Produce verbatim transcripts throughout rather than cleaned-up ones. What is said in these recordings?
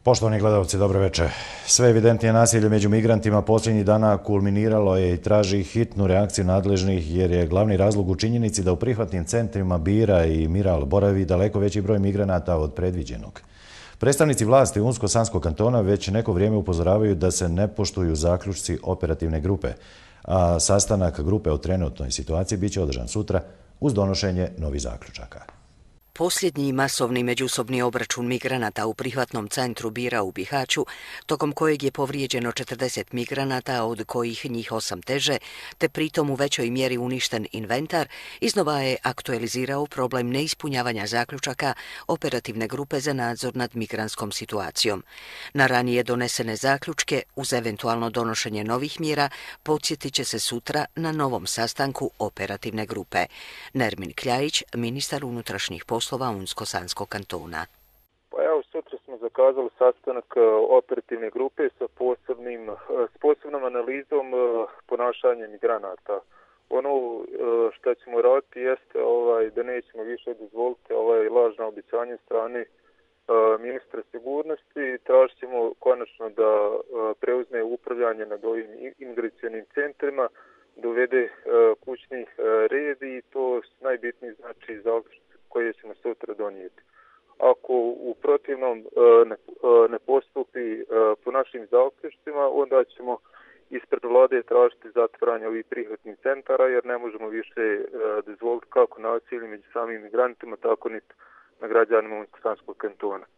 Poštovani gledalci, dobro večer. Sve evidentnije nasilje među migrantima posljednjih dana kulminiralo je i traži hitnu reakciju nadležnih jer je glavni razlog u činjenici da u prihvatnim centrima Bira i Miral boravi daleko veći broj migranata od predviđenog. Predstavnici vlasti Unsko-Sanskog kantona već neko vrijeme upozoravaju da se ne poštuju zaključci operativne grupe, a sastanak grupe o trenutnoj situaciji biće održan sutra uz donošenje novih zaključaka. Posljednji masovni međusobni obračun migranata u prihvatnom centru Bira u Bihaću, tokom kojeg je povrijeđeno četrdeset migranata, od kojih njih osam teže, te pritom u većoj mjeri uništen inventar, iznova je aktualizirao problem neispunjavanja zaključaka operativne grupe za nadzor nad migrantskom situacijom. Na ranije donesene zaključke, uz eventualno donošenje novih mjera, podsjetit će se sutra na novom sastanku operativne grupe. Nermin Kljajić, ministar unutrašnjih poslova Unsko-Sanskog kantona. Pa evo, sutra smo zakazali sastanak operativne grupe sa posebnim, s posebnom analizom ponašanja migranata. Ono što ćemo raditi jeste ovaj, da nećemo više dozvoliti ovaj lažna obećanja strane ministra sigurnosti. Tražit ćemo konačno da preuzme upravljanje nad ovim imigracionim centrima, dovede kućni red i to najbitniji znači zaključak koje ćemo sutra donijeti. Ako u protivnom ne, ne postupi po našim zaključcima, onda ćemo ispred vlade tražiti zatvaranje ovih prihvatnih centara, jer ne možemo više dozvoliti kako nasilje među samim migrantima, tako ni na građanima Unsko-Sanskog kantona.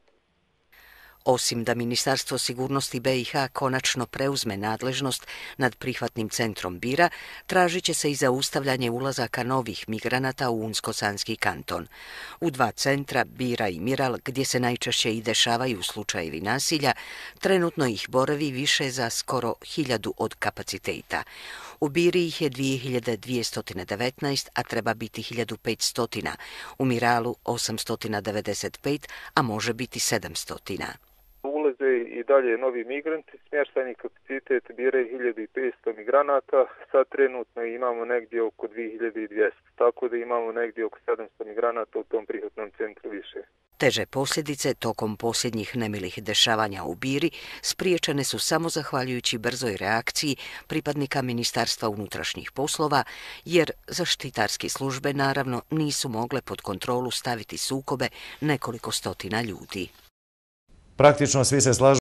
Osim da Ministarstvo sigurnosti B i H konačno preuzme nadležnost nad prihvatnim centrom Bira, tražit će se i zaustavljanje ulazaka novih migranata u Unsko-Sanski kanton. U dva centra, Bira i Miral, gdje se najčešće i dešavaju slučajevi nasilja, trenutno ih boravi više za skoro hiljadu od kapaciteta. U Biri ih je dvije hiljade dvjesto devetnaest, a treba biti hiljadu petsto. U Miralu osamsto devedeset pet, a može biti sedamsto. Ulaze i dalje novi migranti, smještajni kapacitet Bira je hiljadu petsto migranata, sad trenutno imamo negdje oko dvije hiljade dvjesto, tako da imamo negdje oko sedamsto migranata u tom prihvatnom centru više. Teže posljedice tokom posljednjih nemilih dešavanja u Biri spriječene su samo zahvaljujući brzoj reakciji pripadnika Ministarstva unutrašnjih poslova, jer zaštitarske službe naravno nisu mogle pod kontrolu staviti sukobe nekoliko stotina ljudi. Praktično svi se slažu